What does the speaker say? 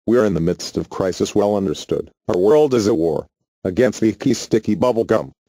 We're in the midst of crisis, well understood. Our world is at war against the icky sticky bubblegum.